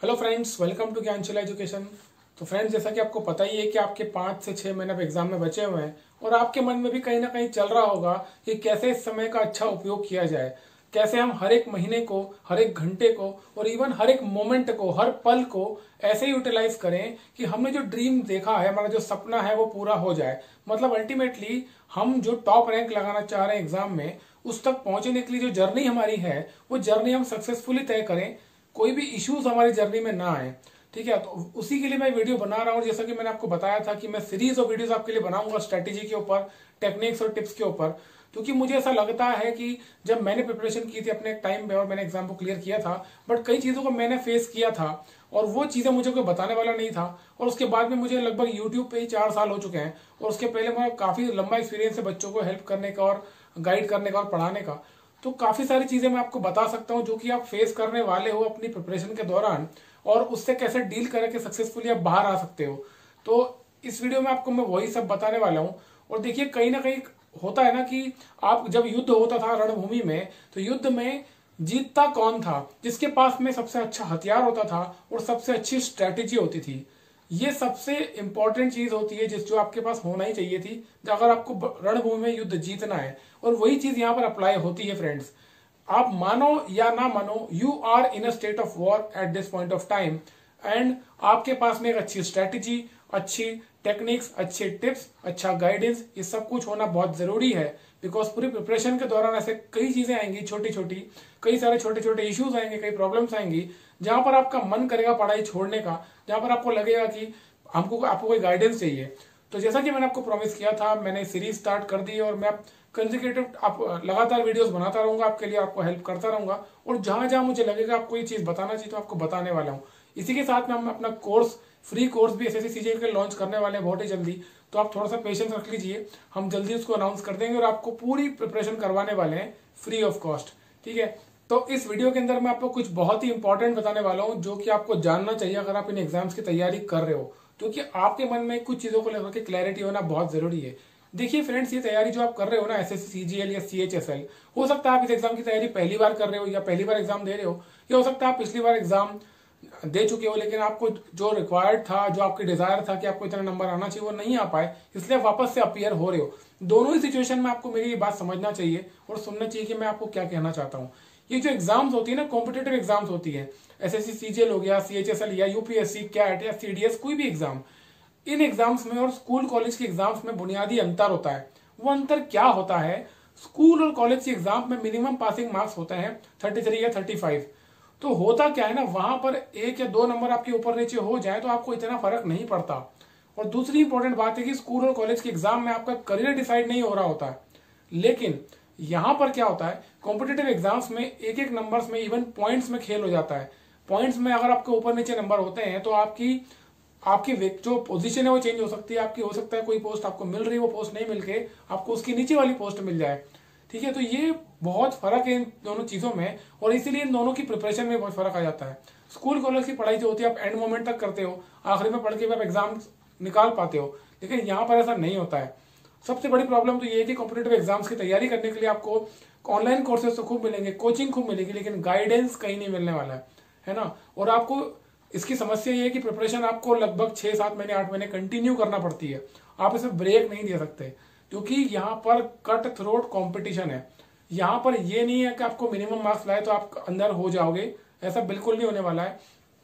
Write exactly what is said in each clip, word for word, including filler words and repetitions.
Hello friends, welcome to Gyansheela education. तो friends, जैसा कि आपको पता ही है कि आपके पाँच से छः महीने अब एग्जाम में बचे हुए हैं और आपके मन में भी कहीं ना कहीं चल रहा होगा कि कैसे इस समय का अच्छा उपयोग किया जाए, कैसे हम हर एक महीने को, हर एक घंटे को और इवन हर एक मोमेंट को, हर पल को ऐसे यूटिलाइज करें कि हमने जो ड्रीम देखा है, हमारा जो सपना है वो पूरा हो जाए। मतलब अल्टीमेटली हम जो टॉप रैंक लगाना चाह रहे हैं एग्जाम में, उस तक पहुंचने के लिए जो जर्नी हमारी है वो जर्नी हम सक्सेसफुली तय करें, कोई भी इश्यूज हमारी जर्नी में ना आए। ठीक है, तो उसी के लिए मैं वीडियो बना रहा हूँ। जैसा कि मैंने आपको बताया था कि मैं सीरीज ऑफ वीडियोस आपके लिए बनाऊंगा स्ट्रेटेजी के ऊपर, टेक्निक्स और टिप्स के ऊपर, क्योंकि मुझे ऐसा लगता है कि जब मैंने प्रिपरेशन की थी अपने टाइम पे और मैंने एग्जाम को क्लियर किया था, बट कई चीजों को मैंने फेस किया था और वो चीजें मुझे कोई बताने वाला नहीं था। और उसके बाद में मुझे लगभग यूट्यूब पे ही चार साल हो चुके हैं और उसके पहले मुझे काफी लंबा एक्सपीरियंस है बच्चों को हेल्प करने का और गाइड करने का और पढ़ाने का। तो काफी सारी चीजें मैं आपको बता सकता हूँ जो कि आप फेस करने वाले हो अपनी प्रिपरेशन के दौरान, और उससे कैसे डील करके सक्सेसफुली आप बाहर आ सकते हो। तो इस वीडियो में आपको मैं वही सब बताने वाला हूँ। और देखिए, कहीं ना कहीं होता है ना कि आप जब युद्ध होता था रणभूमि में, तो युद्ध में जीतता कौन था? जिसके पास में सबसे अच्छा हथियार होता था और सबसे अच्छी स्ट्रेटेजी होती थी। ये सबसे इंपॉर्टेंट चीज होती है जिस जो आपके पास होना ही चाहिए थी अगर आपको रणभूमि में युद्ध जीतना है। और वही चीज यहाँ पर अप्लाई होती है फ्रेंड्स। आप मानो या ना मानो, you are in a state of war at this point of time, and आपके पास में एक अच्छी स्ट्रेटेजी, अच्छी टेक्निक्स, अच्छे टिप्स, अच्छा गाइडेंस, ये सब कुछ होना बहुत जरूरी है। बिकॉज पूरी प्रिपरेशन के दौरान ऐसे कई चीजें आएंगी, छोटी छोटी, कई सारे छोटे छोटे इश्यूज आएंगे, कई प्रॉब्लम्स आएंगी, जहां पर आपका मन करेगा पढ़ाई छोड़ने का, जहां पर आपको लगेगा कि हमको आपको कोई गाइडेंस चाहिए। तो जैसा कि मैंने आपको प्रॉमिस किया था, मैंने सीरीज स्टार्ट कर दी और मैं कंसेक्यूटिव आप लगातार वीडियोस बनाता रहूंगा आपके लिए, आपको हेल्प करता रहूंगा। और जहां जहां मुझे लगेगा आपको ये चीज बताना चाहिए तो आपको बताने वाला हूँ। इसी के साथ में हम अपना कोर्स, फ्री कोर्स भी S S C C G L के लॉन्च करने वाले हैं बहुत ही जल्दी। तो आप थोड़ा सा पेशेंस रख लीजिए, हम जल्दी उसको अनाउंस कर देंगे और आपको पूरी प्रिपरेशन करवाने वाले हैं फ्री ऑफ कॉस्ट। ठीक है, तो इस वीडियो के अंदर मैं आपको कुछ बहुत ही इंपॉर्टेंट बताने वाला हूँ जो कि आपको जानना चाहिए अगर आप इन एग्जाम्स की तैयारी कर रहे हो, क्योंकि आपके मन में कुछ चीजों को लेकर के क्लैरिटी होना बहुत जरूरी है। देखिए फ्रेंड्स, ये तैयारी जो आप कर रहे हो ना, S S C C G L या सी एच एस एल, हो सकता है आप इस एग्जाम की तैयारी पहली बार कर रहे हो या पहली बार एग्जाम दे रहे हो, या हो सकता है आप पिछली बार एग्जाम दे चुके हो लेकिन आपको जो रिक्वायर्ड था, जो आपकी डिजायर था कि आपको इतना नंबर आना चाहिए, वो नहीं आ पाए, इसलिए वापस से अपीयर हो रहे हो। दोनों ही सिचुएशन में आपको मेरी ये बात समझना चाहिए और सुनना चाहिए कि मैं आपको क्या कहना चाहता हूँ। ये जो एग्जाम्स होती है ना, कॉम्पिटेटिव एग्जाम्स होती है, S S C C G L हो गया, सी एच एस एल या U P S C, CAT या सी डी एस, कोई भी एग्जाम, इन एग्जाम्स में और स्कूल कॉलेज के एग्जाम्स में बुनियादी अंतर होता है। वो अंतर क्या होता है? स्कूल और कॉलेज के एग्जाम में मिनिमम पासिंग मार्क्स होते हैं तैंतीस या पैंतीस। तो होता क्या है ना, वहां पर एक या दो नंबर आपके ऊपर नीचे हो जाए तो आपको इतना फर्क नहीं पड़ता। और दूसरी इंपॉर्टेंट बात है कि स्कूल और कॉलेज के एग्जाम में आपका करियर डिसाइड नहीं हो रहा होता है, लेकिन यहां पर क्या होता है, कॉम्पिटेटिव एग्जाम्स में एक एक नंबर्स में, इवन पॉइंट्स में खेल हो जाता है। पॉइंट्स में अगर आपके ऊपर नीचे नंबर होते हैं तो आपकी आपकी जो पोजीशन है वो चेंज हो सकती है। आपकी हो सकता है कोई पोस्ट आपको मिल रही है, वो पोस्ट नहीं मिलके आपको उसकी नीचे वाली पोस्ट मिल जाए। ठीक है, तो ये बहुत फर्क है इन दोनों चीजों में और इसीलिए इन दोनों की प्रिपरेशन में बहुत फर्क आ जाता है। स्कूल कॉलेज की पढ़ाई जो होती है आप एंड मोमेंट तक करते हो, आखिरी में पढ़ के भी आप एग्जाम निकाल पाते हो, लेकिन यहाँ पर ऐसा नहीं होता है। सबसे बड़ी प्रॉब्लम तो ये है कि कॉम्पिटेटिव एग्जाम्स की तैयारी करने के लिए आपको ऑनलाइन कोर्सेज तो खूब मिलेंगे, कोचिंग खूब मिलेगी, लेकिन गाइडेंस कहीं नहीं मिलने वाला है, है ना। और आपको इसकी समस्या ये है कि प्रिपरेशन आपको लगभग छह सात महीने आठ महीने कंटिन्यू करना पड़ती है। आप इसमें ब्रेक नहीं दे सकते क्योंकि यहाँ पर कट थ्रोट कंपटीशन है। यहाँ पर ये नहीं है कि आपको मिनिमम मार्क्स लाए तो आप अंदर हो जाओगे, ऐसा बिल्कुल नहीं होने वाला है।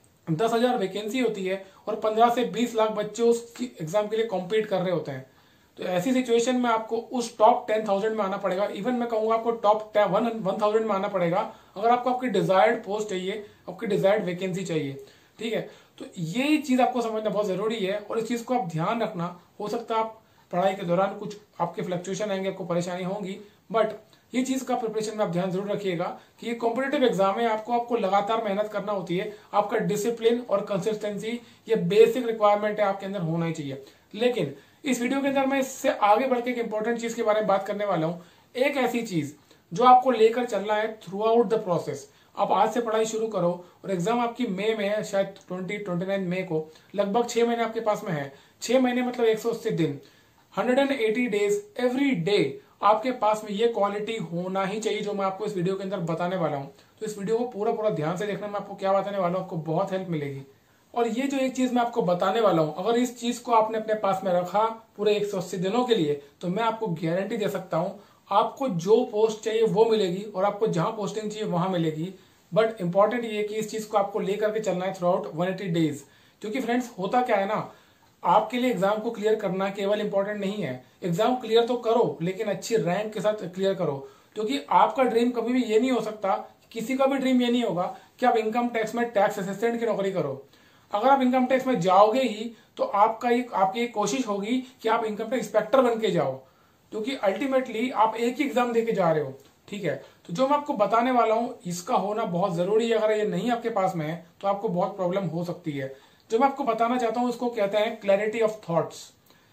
दस हजार वैकेंसी होती है और पंद्रह से बीस लाख बच्चे उस एग्जाम के लिए कॉम्पीट कर रहे होते हैं। तो ऐसी सिचुएशन में आपको उस टॉप टेन थाउजेंड में आना पड़ेगा। इवन मैं कहूंगा आपको टॉप वन वन थाउजेंड में आना पड़ेगा अगर आपको आपकी डिजायर्ड पोस्ट चाहिए, आपकी डिजायर्ड वैकेंसी चाहिए। ठीक है, तो ये चीज आपको समझना बहुत जरूरी है और इस चीज को आप ध्यान रखना। हो सकता है आप पढ़ाई के दौरान कुछ आपके फ्लक्चुएशन आएंगे, आपको परेशानी होगी, बट ये चीज का प्रिपरेशन में आप ध्यान जरूर रखिएगा कि ये कॉम्पिटेटिव एग्जाम है, आपको आपको लगातार मेहनत करना होती है। आपका डिसिप्लिन और कंसिस्टेंसी ये बेसिक रिक्वायरमेंट है, आपके अंदर होना ही चाहिए। लेकिन इस वीडियो के अंदर मैं इससे आगे बढ़ के एक इंपॉर्टेंट चीज के बारे में बात करने वाला हूँ। एक ऐसी चीज जो आपको लेकर चलना है थ्रू आउट द प्रोसेस। आप आज से पढ़ाई शुरू करो और एग्जाम आपकी मई में है, शायद ट्वेंटी ट्वेंटी नाइन मई को, लगभग छह महीने आपके पास में है। छह महीने मतलब एक सौ अस्सी दिन, hundred and eighty days, every day आपके पास में ये क्वालिटी होना ही चाहिए जो मैं आपको इस वीडियो के अंदर बताने वाला हूँ। तो इस वीडियो को पूरा पूरा ध्यान से देखना, मैं आपको क्या बताने वाला हूँ, आपको बहुत हेल्प मिलेगी। और ये जो एक चीज मैं आपको बताने वाला हूँ, अगर इस चीज को आपने अपने पास में रखा पूरे एक सौ अस्सी दिनों के लिए, तो मैं आपको गारंटी दे सकता हूँ आपको जो पोस्ट चाहिए वो मिलेगी और आपको जहां पोस्टिंग चाहिए वहां मिलेगी। बट इंपॉर्टेंट ये है कि इस चीज को आपको लेकर के चलना है throughout one eighty days. क्योंकि फ्रेंड्स होता क्या है ना, आपके लिए एग्जाम को क्लियर करना केवल इंपॉर्टेंट नहीं है, एग्जाम क्लियर तो करो लेकिन अच्छी रैंक के साथ क्लियर करो। क्योंकि आपका ड्रीम कभी भी ये नहीं हो सकता, किसी का भी ड्रीम ये नहीं होगा कि आप इनकम टैक्स में टैक्स असिस्टेंट की नौकरी करो। अगर आप इनकम टैक्स में जाओगे ही तो आपका एक आपकी एक कोशिश होगी कि आप इनकम टैक्स इंस्पेक्टर बन के जाओ, क्योंकि अल्टीमेटली आप एक ही एग्जाम देके जा रहे हो। ठीक है, तो जो मैं आपको बताने वाला हूं इसका होना बहुत जरूरी है। अगर ये नहीं आपके पास में है तो आपको बहुत प्रॉब्लम हो सकती है। जो मैं आपको बताना चाहता हूं उसको कहते हैं क्लैरिटी ऑफ थॉट्स।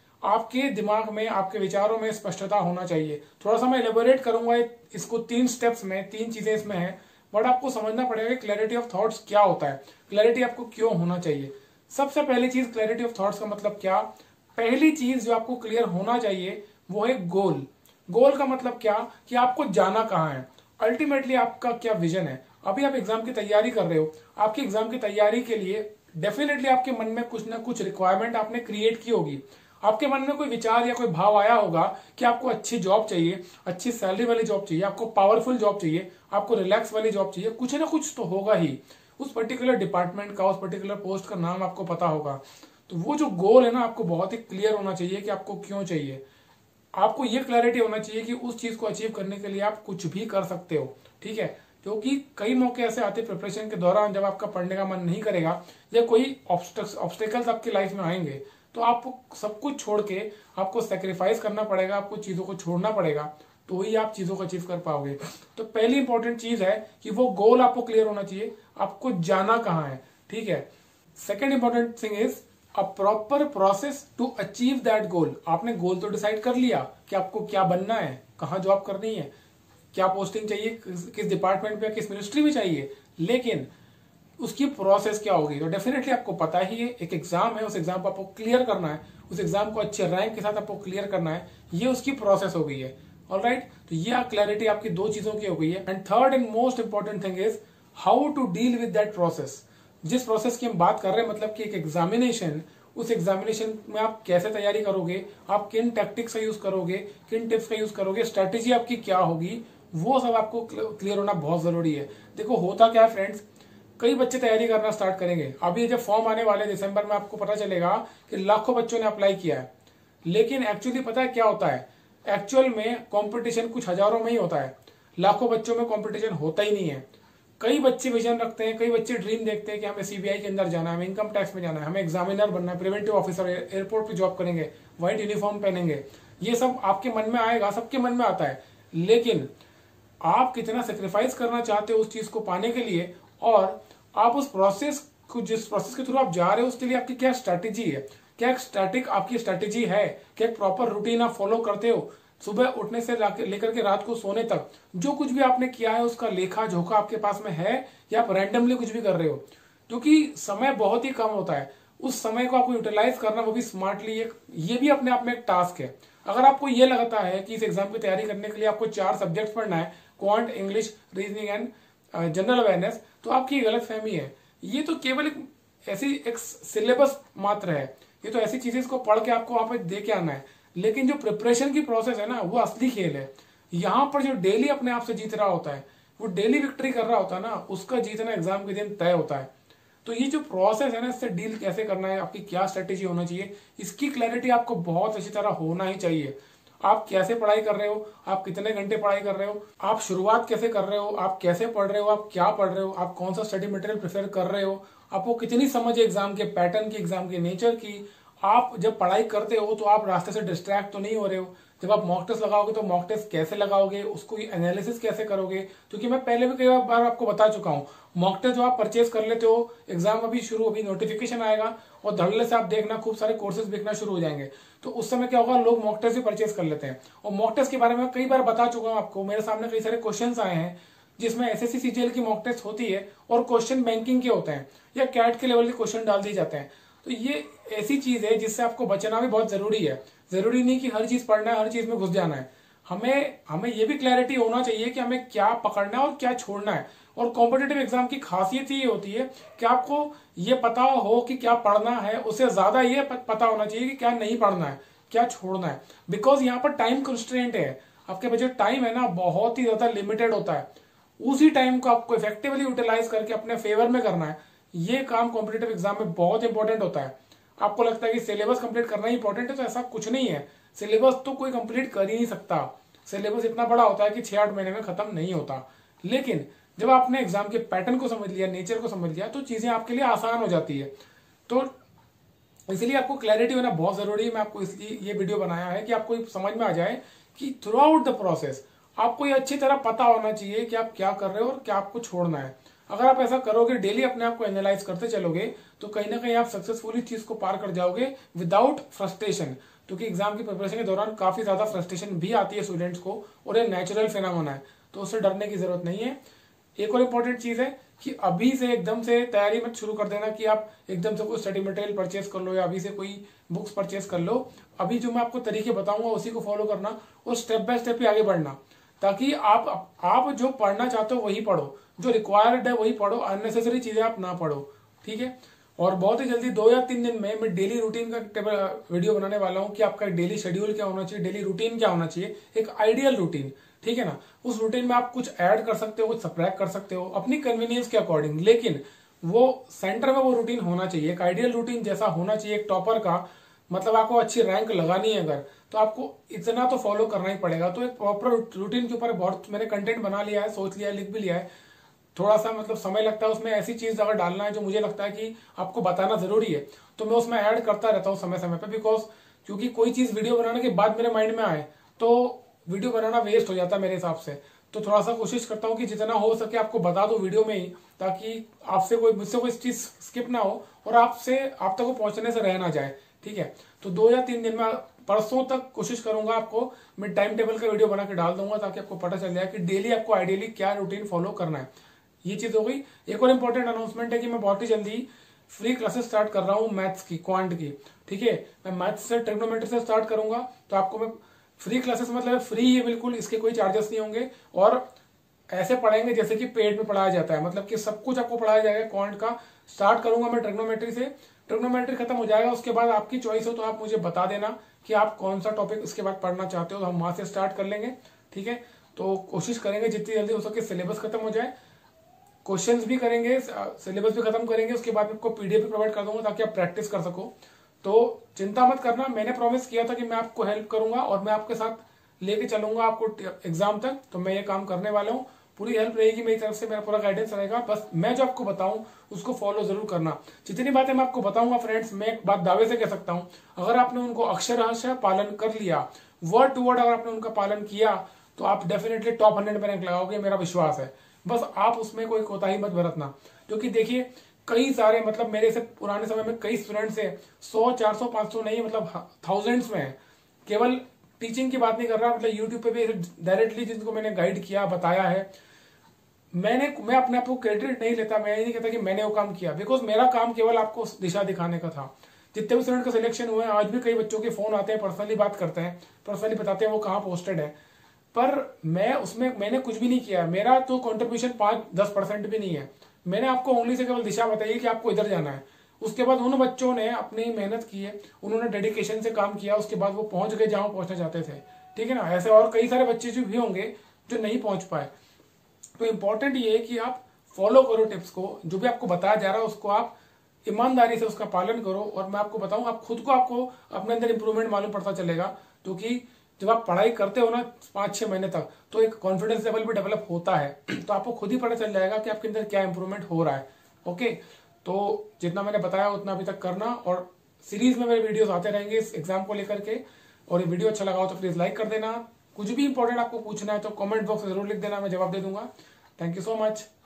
आपके दिमाग में, आपके विचारों में स्पष्टता होना चाहिए। थोड़ा सा मैं एलेबोरेट करूंगा इसको तीन स्टेप्स में, तीन चीजें इसमें हैं, बट आपको समझना पड़ेगा कि क्लैरिटी ऑफ थॉट्स क्या होता है, क्लैरिटी आपको क्यों होना चाहिए। सबसे पहली चीज, क्लैरिटी ऑफ थॉट्स का मतलब क्या? पहली चीज जो आपको क्लियर होना चाहिए वो है गोल। गोल का मतलब क्या कि आपको जाना कहाँ है, अल्टीमेटली आपका क्या विजन है। अभी आप एग्जाम की तैयारी कर रहे हो, आपकी एग्जाम की तैयारी के लिए डेफिनेटली आपके मन में कुछ ना कुछ रिक्वायरमेंट आपने क्रिएट की होगी। आपके मन में कोई विचार या कोई भाव आया होगा कि आपको अच्छी जॉब चाहिए, अच्छी सैलरी वाली जॉब चाहिए, आपको पावरफुल जॉब चाहिए, आपको रिलैक्स वाली जॉब चाहिए। कुछ ना कुछ तो होगा ही, उस पर्टिकुलर डिपार्टमेंट का, उस पर्टिकुलर पोस्ट का नाम आपको पता होगा। तो वो जो गोल है ना, आपको बहुत ही क्लियर होना चाहिए कि आपको क्यों चाहिए। आपको ये क्लैरिटी होना चाहिए कि उस चीज को अचीव करने के लिए आप कुछ भी कर सकते हो। ठीक है, क्योंकि कई मौके ऐसे आते हैं प्रिपरेशन के दौरान जब आपका पढ़ने का मन नहीं करेगा या कोई ऑब्स्टेकल्स आपकी लाइफ में आएंगे, तो आपको सब कुछ छोड़ के आपको सेक्रीफाइस करना पड़ेगा, आपको चीजों को छोड़ना पड़ेगा, तो ही आप चीजों को अचीव कर पाओगे। तो पहली इंपॉर्टेंट चीज है कि वो गोल आपको क्लियर होना चाहिए, आपको जाना कहाँ है। ठीक है, second important thing is a proper process to achieve that goal. आपने गोल तो डिसाइड कर लिया कि आपको क्या बनना है, कहाँ जॉब करनी है, क्या पोस्टिंग चाहिए, किस डिपार्टमेंट में, किस मिनिस्ट्री में चाहिए, लेकिन उसकी प्रोसेस क्या होगी। तो डेफिनेटली आपको पता ही है, एक एग्जाम है, उस एग्जाम को आपको क्लियर करना है, उस एग्जाम को अच्छे रैंक के साथ आपको क्लियर करना है, ये उसकी प्रोसेस हो गई है। ऑलराइट, तो ये क्लैरिटी आपकी दो चीजों की हो गई है। And third and most important thing is how to deal with that process. जिस प्रोसेस की हम बात कर रहे हैं, मतलब कि एक एग्जामिनेशन, उस एग्जामिनेशन में आप कैसे तैयारी करोगे, आप किन टैक्टिक्स का यूज करोगे, किन टिप्स का यूज करोगे, स्ट्रेटेजी आपकी क्या होगी, वो सब आपको क्लियर होना बहुत जरूरी है। देखो होता क्या है फ्रेंड्स, कई बच्चे तैयारी करना स्टार्ट करेंगे। अभी जब फॉर्म आने वाले दिसंबर में आपको पता चलेगा कि लाखों बच्चों ने अप्लाई किया है, लेकिन एक्चुअली पता है क्या होता है, एक्चुअल में कंपटीशन कुछ हजारों में ही होता है, लाखों बच्चों में कंपटीशन होता ही नहीं है। कई बच्चे विजन रखते हैं, कई बच्चे ड्रीम देखते हैं कि हमें सीबीआई के अंदर जाना है, हमें इनकम टैक्स में जाना है, हमें एग्जामिनर बनना है, प्रिवेंटिव ऑफिसर, एयरपोर्ट पे जॉब करेंगे, व्हाइट यूनिफॉर्म पहनेंगे। ये सब आपके मन में आएगा, सबके मन में आता है, लेकिन आप कितना सेक्रीफाइस करना चाहते हो उस चीज को पाने के लिए, और आप उस प्रोसेस को, जिस प्रोसेस के थ्रू आप जा रहे हो, उसके लिए आपकी क्या स्ट्रैटेजी है, क्या एक स्टैटिक आपकी स्ट्रैटेजी है, क्या एक प्रॉपर रूटीन आप फॉलो करते हो। सुबह उठने से लेकर के रात को सोने तक जो कुछ भी आपने किया है उसका लेखा जोखा आपके पास में है, या आप रैंडमली कुछ भी कर रहे हो। क्योंकि समय बहुत ही कम होता है, उस समय को आपको यूटिलाइज करना, वो भी स्मार्टली, एक ये भी अपने आप में एक टास्क है। अगर आपको ये लगता है कि इस एग्जाम की तैयारी करने के लिए आपको चार सब्जेक्ट पढ़ना है, quant, English, reasoning and general awareness, तो आपकी गलत फहमी है। ये तो केवल एक ऐसी एक सिलेबस मात्र है, ये तो ऐसी चीजें इसको पढ़ के आपको वहां पे दे के आना है, लेकिन जो प्रिपरेशन की प्रोसेस है ना, वो असली खेल है। यहाँ पर जो डेली अपने आप से जीत रहा होता है, वो डेली विक्ट्री कर रहा होता है ना, उसका जीतना एग्जाम के दिन तय होता है। तो ये जो प्रोसेस है ना, इससे डील कैसे करना है, आपकी क्या स्ट्रेटेजी होना चाहिए, इसकी क्लैरिटी आपको बहुत अच्छी तरह होना ही चाहिए। आप कैसे पढ़ाई कर रहे हो, आप कितने घंटे पढ़ाई कर रहे हो, आप शुरुआत कैसे कर रहे हो, आप कैसे पढ़ रहे हो, आप क्या पढ़ रहे हो, आप कौन सा स्टडी मटेरियल प्रेफर कर रहे हो, आपको कितनी समझ है एग्जाम के पैटर्न की, एग्जाम के नेचर की। आप जब पढ़ाई करते हो तो आप रास्ते से डिस्ट्रैक्ट तो नहीं हो रहे हो। जब आप मॉक टेस्ट लगाओगे तो मॉक टेस्ट कैसे लगाओगे, उसको एनालिसिस कैसे करोगे। क्योंकि मैं पहले भी कई बार आपको बता चुका हूँ, मॉक टेस्ट जो आप परचेज कर लेते हो, एग्जाम अभी शुरू, अभी नोटिफिकेशन आएगा और धड़ल्ले से आप देखना खूब सारे कोर्सेज बिकना शुरू हो जाएंगे। तो उस समय क्या होगा, लोग मॉक टेस्ट भी परचेज कर लेते हैं। और मॉक टेस्ट के बारे में कई बार बता चुका हूँ आपको, मेरे सामने कई सारे क्वेश्चन आए हैं जिसमें एसएससी सीजीएल की मॉक टेस्ट होती है और क्वेश्चन बैंकिंग के होते हैं या कैट के लेवल के क्वेश्चन डाल दिए जाते हैं। तो ये ऐसी चीज है जिससे आपको बचना भी बहुत जरूरी है। जरूरी नहीं कि हर चीज पढ़ना है, हर चीज में घुस जाना है। हमें हमें ये भी क्लैरिटी होना चाहिए कि हमें क्या पकड़ना है और क्या छोड़ना है। और कॉम्पिटेटिव एग्जाम की खासियत ये होती है कि आपको ये पता हो कि क्या पढ़ना है, उससे ज्यादा ये पता होना चाहिए कि क्या नहीं पढ़ना है, क्या छोड़ना है। बिकॉज यहाँ पर टाइम कंस्ट्रेंट है, आपके पास जो टाइम है ना बहुत ही ज्यादा लिमिटेड होता है। उसी टाइम को आपको इफेक्टिवली यूटिलाइज करके अपने फेवर में करना है। ये काम कॉम्पिटेटिव एग्जाम में बहुत इंपॉर्टेंट होता है। आपको लगता है कि सिलेबस कंप्लीट करना ही इंपॉर्टेंट है, तो ऐसा कुछ नहीं है। सिलेबस तो कोई कंप्लीट कर ही नहीं सकता। सिलेबस इतना बड़ा होता है कि छह आठ महीने में खत्म नहीं होता। लेकिन जब आपने एग्जाम के पैटर्न को समझ लिया, नेचर को समझ लिया, तो चीजें आपके लिए आसान हो जाती है। तो इसलिए आपको क्लैरिटी होना बहुत जरूरी है। मैं आपको इसलिए ये वीडियो बनाया है कि आपको समझ में आ जाए कि थ्रू आउट द प्रोसेस आपको ये अच्छी तरह पता होना चाहिए कि आप क्या कर रहे हो और क्या आपको छोड़ना है। अगर आप ऐसा करोगे, डेली अपने आप को एनालाइज करते चलोगे, तो कहीं ना कहीं आप सक्सेसफुली चीज को पार कर जाओगे विदाउट फ्रस्ट्रेशन। क्योंकि एग्जाम की प्रिपरेशन के दौरान काफी ज्यादा फ्रस्ट्रेशन भी आती है स्टूडेंट्स को, और ये नेचुरल फिनोमेना है, तो उससे डरने की जरूरत नहीं है। एक और इम्पोर्टेंट चीज है कि अभी से एकदम से तैयारी मत शुरू कर देना कि आप एकदम से कोई स्टडी मटेरियल परचेस कर लो या अभी से कोई बुक्स परचेस कर लो। अभी जो मैं आपको तरीके बताऊंगा उसी को फॉलो करना और स्टेप बाय स्टेप ही आगे बढ़ना, ताकि आप आप जो पढ़ना चाहते हो वही पढ़ो, जो रिक्वायर्ड है वही पढ़ो, अननेसेसरी चीजें आप ना पढ़ो। ठीक है। और बहुत ही जल्दी दो या तीन दिन में मैं डेली रूटीन का वीडियो बनाने वाला हूँ कि आपका डेली शेड्यूल क्या होना चाहिए, डेली रूटीन क्या होना चाहिए, एक आइडियल रूटीन। ठीक है ना। उस रूटीन में आप कुछ ऐड कर सकते हो, कुछ सब्ट्रैक्ट कर सकते हो अपनी कन्वीनियंस के अकॉर्डिंग, लेकिन वो सेंटर में वो रूटीन होना चाहिए, एक आइडियल रूटीन जैसा होना चाहिए एक टॉपर का। मतलब आपको अच्छी रैंक लगानी है अगर, तो आपको इतना तो फॉलो करना ही पड़ेगा। तो एक प्रॉपर रूटीन के ऊपर बहुत मैंने कंटेंट बना लिया है, सोच लिया है, लिख भी लिया है। थोड़ा सा मतलब समय लगता है उसमें, ऐसी चीज अगर डालना है जो मुझे लगता है कि आपको बताना जरूरी है, तो मैं उसमें ऐड करता रहता हूँ समय समय पे। बिकॉज क्योंकि कोई चीज वीडियो बनाने के बाद मेरे माइंड में आए तो वीडियो बनाना वेस्ट हो जाता है मेरे हिसाब से। तो थोड़ा सा कोशिश करता हूँ कि जितना हो सके आपको बता दो वीडियो में ही, ताकि आपसे कोई मुझसे कोई चीज स्किप ना हो और आपसे आप तक वो पहुंचने से रह ना जाए। ठीक है। तो दो या तीन दिन में, परसों तक कोशिश करूंगा आपको मैं टाइम टेबल का वीडियो बना के डाल दूंगा, ताकि आपको पता चल जाए कि डेली आपको आइडियली क्या रूटीन फॉलो करना है। ये चीज हो गई। एक और इंपॉर्टेंट अनाउंसमेंट है कि मैं बहुत ही जल्दी फ्री क्लासेस स्टार्ट कर रहा हूँ मैथ्स की, क्वांट की। ठीक है। मैं मैथ्स से ट्रिग्नोमेट्री से स्टार्ट करूंगा, तो आपको मैं फ्री क्लासेस मतलब फ्री है बिल्कुल, इसके कोई चार्जेस नहीं होंगे, और ऐसे पढ़ाएंगे जैसे कि पेड में पढ़ाया जाता है। मतलब कि सब कुछ आपको पढ़ाया जाएगा क्वांट का। स्टार्ट करूंगा मैं ट्रिग्नोमेट्री से, ट्रिग्नोमेट्री खत्म हो जाएगा, उसके बाद आपकी चॉइस हो तो आप मुझे बता देना कि आप कौन सा टॉपिक इसके बाद पढ़ना चाहते हो, तो हम वहां से स्टार्ट कर लेंगे। ठीक है। तो कोशिश करेंगे जितनी जल्दी हो सके सिलेबस खत्म हो जाए, क्वेश्चंस भी करेंगे, सिलेबस भी खत्म करेंगे, उसके बाद आपको पीडीएफ भी प्रोवाइड कर दूंगा ताकि आप प्रैक्टिस कर सको। तो चिंता मत करना, मैंने प्रॉमिस किया था कि मैं आपको हेल्प करूंगा और मैं आपके साथ लेके चलूंगा आपको एग्जाम तक, तो मैं ये काम करने वाला हूँ। पूरी हेल्प रहेगी मेरी तरफ से, मेरा पूरा गाइडेंस रहेगा। बस मैं जो आपको बताऊं उसको फॉलो जरूर करना। जितनी बातें मैं आपको बताऊंगा फ्रेंड्स, मैं एक बात दावे से कह सकता हूं, अगर आपने उनको अक्षरशः पालन कर लिया, वर्ड टू वर्ड अगर आपने उनका पालन किया, तो आप डेफिनेटली टॉप हंड्रेड में रैंक लगाओगे, मेरा विश्वास है। बस आप उसमें कोई कोताही मत बरतना, क्योंकि देखिए कई सारे मतलब मेरे से पुराने समय में कई स्टूडेंट्स है, सौ चार सौ पांच सौ नहीं मतलब थाउजेंड्स में है। केवल टीचिंग की बात नहीं कर रहा, मतलब यूट्यूब पे भी डायरेक्टली जिनको मैंने गाइड किया, बताया है, मैंने मैं अपने आप को क्रेडिट नहीं लेता, मैं ये नहीं कहता कि मैंने वो काम किया, बिकॉज मेरा काम केवल आपको दिशा दिखाने का था। जितने भी स्टूडेंट का सिलेक्शन हुए, आज भी कई बच्चों के फोन आते हैं, पर्सनली बात करते हैं, पर्सनली बताते हैं वो कहाँ पोस्टेड है, पर मैं उसमें मैंने कुछ भी नहीं किया। मेरा तो कॉन्ट्रीब्यूशन पांच दस परसेंट भी नहीं है। मैंने आपको उंगली से केवल दिशा बताई है कि आपको इधर जाना है। उसके बाद उन बच्चों ने अपनी मेहनत की है, उन्होंने डेडिकेशन से काम किया, उसके बाद वो पहुंच गए जहां पहुंचना चाहते थे। ठीक है ना। ऐसे और कई सारे बच्चे जो भी होंगे जो नहीं पहुंच पाए। तो इंपॉर्टेंट ये है कि आप फॉलो करो टिप्स को, जो भी आपको बताया जा रहा है उसको आप ईमानदारी से उसका पालन करो। और मैं आपको बताऊं, आप खुद को आपको अपने अंदर इंप्रूवमेंट मालूम पड़ता चलेगा, क्योंकि जब आप पढ़ाई करते हो ना पांच छह महीने तक, तो एक कॉन्फिडेंस लेवल भी डेवलप होता है। तो आपको खुद ही पता चल जाएगा कि आपके अंदर क्या इंप्रूवमेंट हो रहा है। ओके। तो जितना मैंने बताया उतना अभी तक करना, और सीरीज में मेरे वीडियोस आते रहेंगे इस एग्जाम को लेकर के। और ये वीडियो अच्छा लगा हो तो प्लीज लाइक कर देना। कुछ भी इंपॉर्टेंट आपको पूछना है तो कमेंट बॉक्स में जरूर लिख देना, मैं जवाब दे दूंगा। Thank you so much.